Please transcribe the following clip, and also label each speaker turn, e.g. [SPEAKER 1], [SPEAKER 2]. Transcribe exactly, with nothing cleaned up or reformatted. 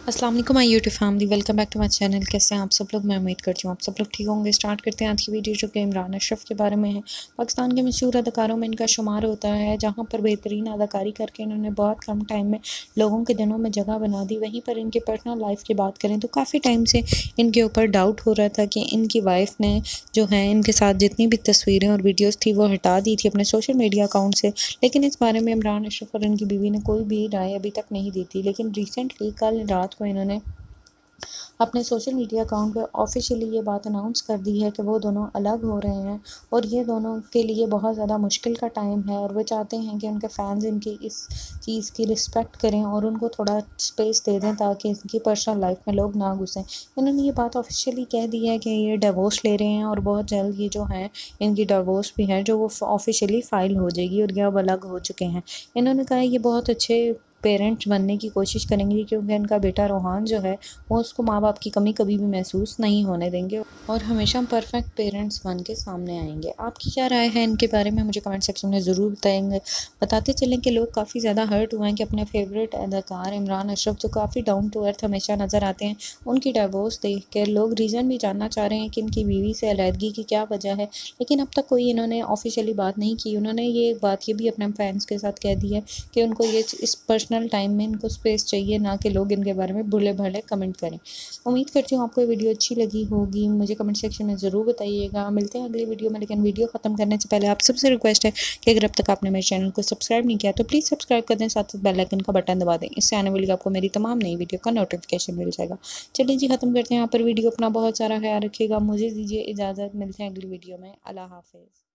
[SPEAKER 1] अस्सलाम वालेकुम my YouTube family, welcome back to my channel. कैसे हैं आप सब लोग? मैं उम्मीद करती हूँ आप सब लोग ठीक होंगे। स्टार्ट करते हैं आज की वीडियो, जो कि इमरान अशरफ के बारे में है। पाकिस्तान के मशहूर अदाकारों में इनका शुमार होता है, जहाँ पर बेहतरीन अदाकारी करके इन्होंने बहुत कम टाइम में लोगों के दिलों में जगह बना दी। वहीं पर इनकी पर्सनल लाइफ की बात करें तो काफ़ी टाइम से इनके ऊपर डाउट हो रहा था कि इनकी वाइफ ने जो है इनके साथ जितनी भी तस्वीरें और वीडियोज़ थी वो हटा दी थी अपने सोशल मीडिया अकाउंट से। लेकिन इस बारे में इमरान अशरफ और इनकी बीवी ने कोई भी राय अभी तक नहीं दी थी। लेकिन रिसेंटली कल रात को इन्होंने अपने सोशल मीडिया अकाउंट पे ऑफ़िशियली ये बात अनाउंस कर दी है कि वो दोनों अलग हो रहे हैं और ये दोनों के लिए बहुत ज़्यादा मुश्किल का टाइम है और वो चाहते हैं कि उनके फैंस इनकी इस चीज़ की रिस्पेक्ट करें और उनको थोड़ा स्पेस दे दें ताकि इनकी पर्सनल लाइफ में लोग ना घुसें। इन्होंने ये बात ऑफ़िशियली कह दी है कि ये डिवोर्स ले रहे हैं और बहुत जल्द ये जो है इनकी डिवोर्स भी है जो वो ऑफ़िशियली फ़ाइल हो जाएगी और ये अब अलग हो चुके हैं। इन्होंने कहा ये बहुत अच्छे पेरेंट्स बनने की कोशिश करेंगे क्योंकि इनका बेटा रोहान जो है वो उसको माँ बाप की कमी कभी भी महसूस नहीं होने देंगे और हमेशा परफेक्ट पेरेंट्स बन के सामने आएंगे। आपकी क्या राय है इनके बारे में मुझे कमेंट सेक्शन में ज़रूर बताएंगे। बताते चलें कि लोग काफ़ी ज़्यादा हर्ट हुए हैं कि अपने फेवरेट अदाकार इमरान अशरफ जो काफ़ी डाउन टू अर्थ हमेशा नज़र आते हैं, उनकी डिवोर्स देख कर लोग रीज़न भी जानना चाह रहे हैं कि इनकी बीवी से अलहदगी की क्या वजह है। लेकिन अब तक कोई इन्होंने ऑफिशियली बात नहीं की। उन्होंने ये बात ये भी अपने फैंस के साथ कह दी है कि उनको ये इस पर्सनल टाइम में इनको स्पेस चाहिए, ना कि लोग इनके बारे में बुरे भले कमेंट करें। उम्मीद करती हूँ आपको ये वीडियो अच्छी लगी होगी, मुझे कमेंट सेक्शन में ज़रूर बताइएगा। मिलते हैं अगली वीडियो में, लेकिन वीडियो ख़त्म करने से पहले आप सबसे रिक्वेस्ट है कि अगर अब तक आपने मेरे चैनल को सब्सक्राइब नहीं किया तो प्लीज़ सब्सक्राइब कर दें, साथ साथ बेल आइकन का बटन दबा दें। इससे आने वाली आपको मेरी तमाम नई वीडियो का नोटिफिकेशन मिल जाएगा। चलिए जी, ख़त्म करते हैं यहाँ पर वीडियो। अपना बहुत सारा ख्याल रखिएगा। मुझे दीजिए इजाज़त, मिलते हैं अगली वीडियो में। अल्लाह हाफ़िज़।